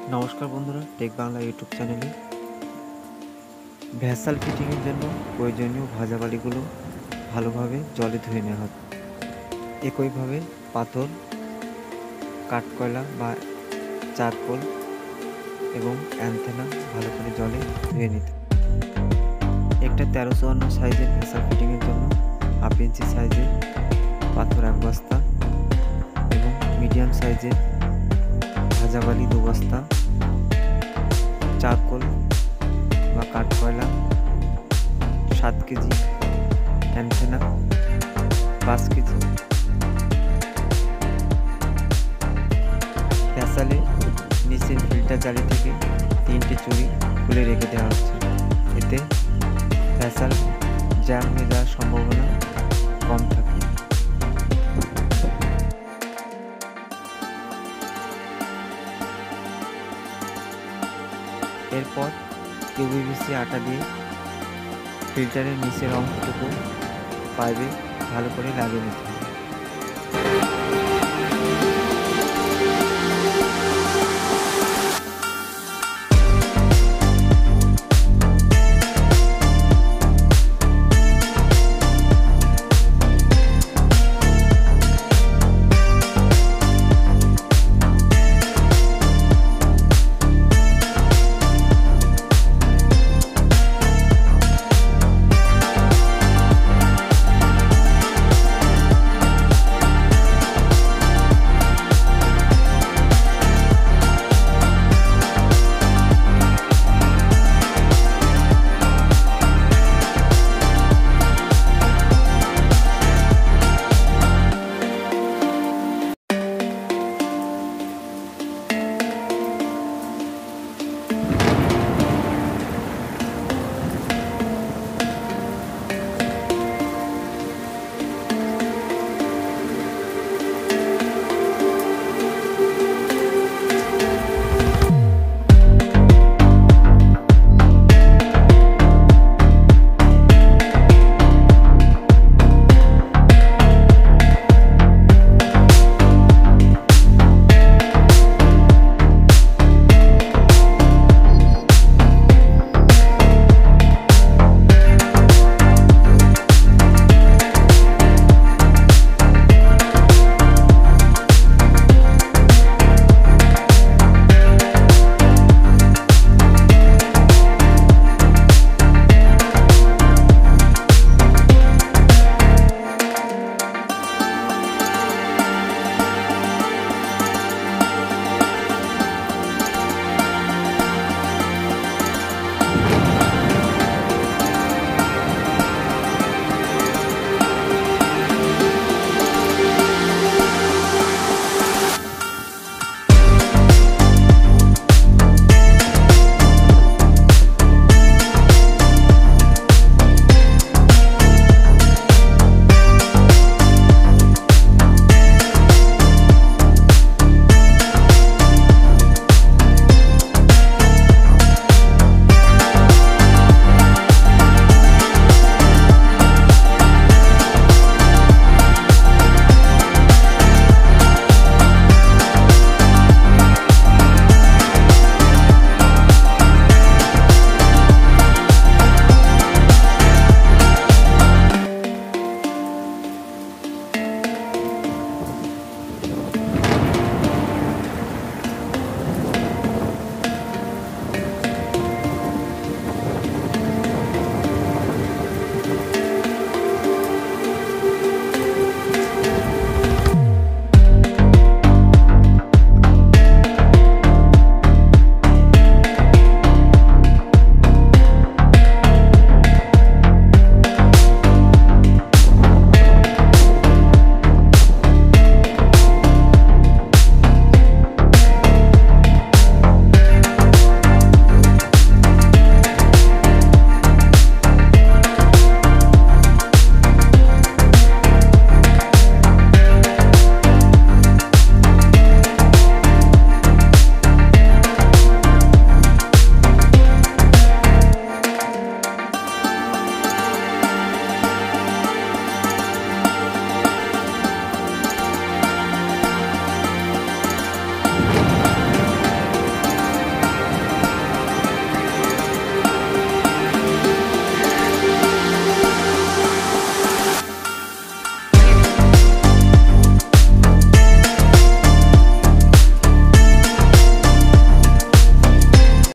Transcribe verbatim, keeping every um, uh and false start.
নমস্কার বন্ধুরা, tech Bangla YouTube চ্যানেলে ভ্যাসাল ফিটিংয়ের জন্য প্রয়োজনীয় ভাজাবালিগুলো ভালোভাবে জলে ধুয়ে নেওয়া হবে। একইভাবে পাথর, কাঠকয়লা বা চারকোল এবং অ্যান্থেনা ভালো করে জলে ধুয়ে নিতে। একটা তেরো চুয়ান্ন সাইজের ভ্যাসাল ফিটিংয়ের জন্য হাফ ইঞ্চি সাইজের পাথর এক বস্তা এবং মিডিয়াম সাইজের ভাজাবালি দু বস্তা, চারকোল বা কাঠকয়লা সাত কেজি, অ্যান্থেনা পাঁচ কেজি। ভ্যাসালে নিচের ফিল্টার জালি থেকে তিনটে চুড়ি খুলে রেখে দেওয়া হচ্ছে। এতে ভ্যাসাল জ্যাম হয়ে যাওয়ার সম্ভাবনা কম থাকে। এরপর ইউপিভিসি আটা দিয়ে ফিল্টারের নিচের অংশটুকু পাইপে ভালো করে লাগিয়ে নিতে।